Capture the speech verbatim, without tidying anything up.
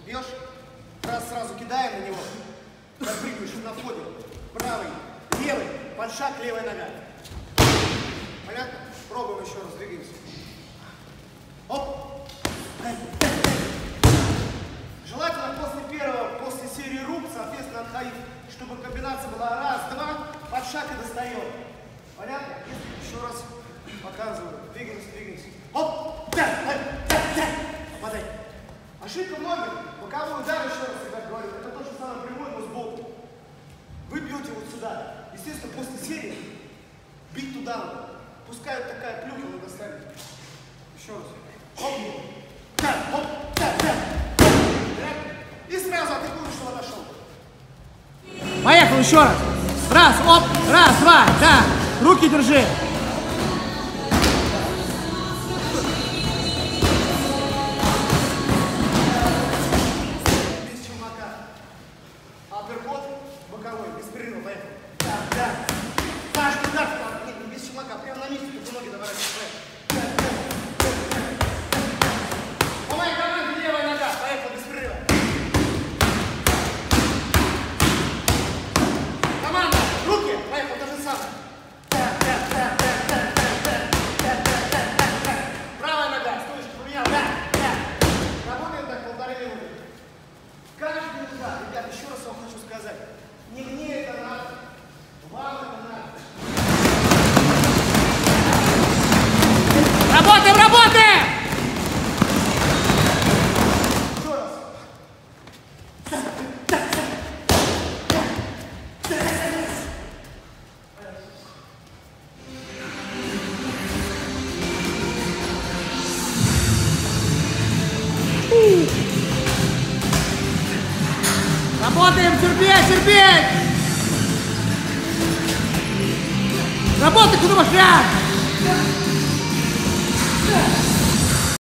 Бьешь, раз сразу кидаем на него, подпрыгиваешь на входе, правый, левый, под шаг, левая нога. Понятно? Пробуем еще раз, двигаемся. Оп! Желательно после первого, после серии рук, соответственно, отходить, чтобы комбинация была раз, два, под шаг и достаем. Понятно? Еще раз показываю. Двигаемся, двигаемся. Оп! Попадай. Ошибка многих. Боковой удар, еще раз, ребят, говорю, это то же самое прямой, но сбоку. Вы бьете вот сюда. Естественно, после серии бить туда надо. Пускай вот такая плюха вы достанете. Еще раз. Оп! Оп! И сразу атакуем, что отошел. Поехал еще раз. Раз, оп, раз, два, да. Руки держи. Без челнока. Апперкот боковой, без перерыва, поехал. Да, да. Каждый удар, нет, не без челнока, прямо на месте, только ноги доворачиваешь. Да, да. По моей команде левая нога, поехал без перерыва. Команда, руки, поехал, то же самое. Да, да, да, да, да, да, да, да, да, да, да. Правая нога, стоишь, поменял, да, да. Работаем так полторы минуты. Каждый удар, ребят, еще раз вам хочу сказать, не мне это надо, вам это надо. Работаем, работаем! Еще раз. Работаем, терпеть, терпеть! Работай, куда можешь,